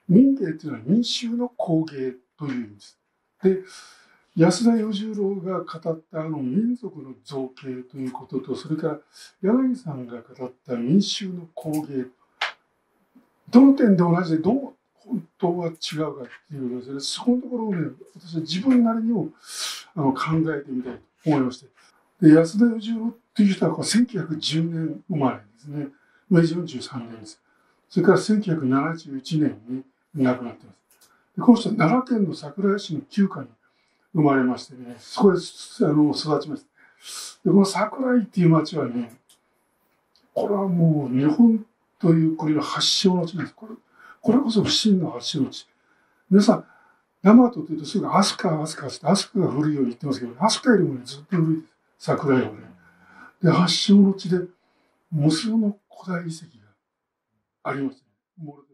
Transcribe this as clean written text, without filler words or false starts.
民芸というのは民衆の工芸という意味です。で、安田与十郎が語った民族の造形ということと、それから柳さんが語った民衆の工芸、どの点で同じでどう本当は違うかっていうことですね。そこのところをね、私は自分なりにも考えてみたいと思いまして。で、安田与十郎っていう人は1910年生まれですね。明治43年です。それから1971年に亡くなっています。でこの人は奈良県の桜井市の旧家に生まれましてね、そこで育ちました。でこの桜井っていう町はね、これはもう日本という国の発祥の地なんです。これこそ真の発祥の地。皆さん、大和というとすぐ飛鳥って飛鳥が古いように言ってますけど、飛鳥よりもね、ずっと古いです。桜井はね。で、発祥の地で無数の古代遺跡がありますね。